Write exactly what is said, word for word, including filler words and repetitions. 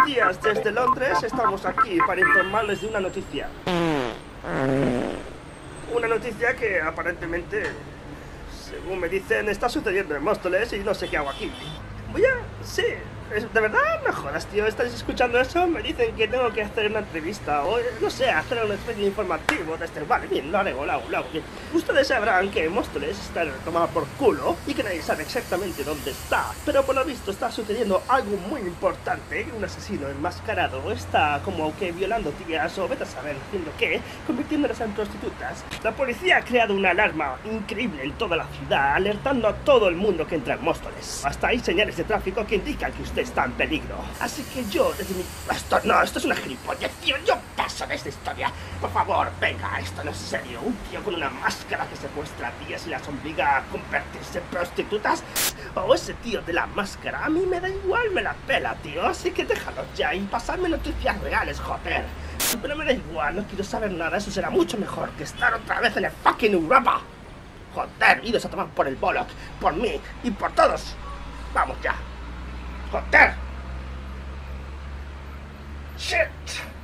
días desde Londres, estamos aquí para informarles de una noticia. Una noticia que aparentemente, según me dicen, está sucediendo en Móstoles y no sé qué hago aquí. Voy a... sí, es... ¿de verdad? No jodas, tío, ¿estáis escuchando eso? Me dicen que tengo que hacer una entrevista o, no sé, hacer una especie de informativo de este... Vale, bien, lo haré, lo hago, lo hago, bien. Ustedes sabrán que Móstoles está tomada por culo y que nadie sabe exactamente dónde está. Pero por lo visto está sucediendo algo muy importante. Un asesino enmascarado está como que violando tías o vete a saber haciendo qué, convirtiéndolas en prostitutas. La policía ha creado una alarma increíble en toda la ciudad, alertando a todo el mundo que entra en Móstoles. Hasta hay señales de tráfico que indican que usted está en peligro. Así que yo, desde mi... Esto no, esto es una gilipollez, tío. Yo paso de esta historia. Por favor, venga, esto no es serio. Un tío con una máscara que secuestra a tías y las obliga a convertirse en prostitutas. O ese tío de la máscara. A mí me da igual, me la pela, tío. Así que déjalo ya y pasadme noticias reales, joder. Pero me da igual, no quiero saber nada. Eso será mucho mejor que estar otra vez en el fucking Europa. Joder, idos a tomar por el Bollock. Por mí y por todos. Vamos ya. Joder. Shit.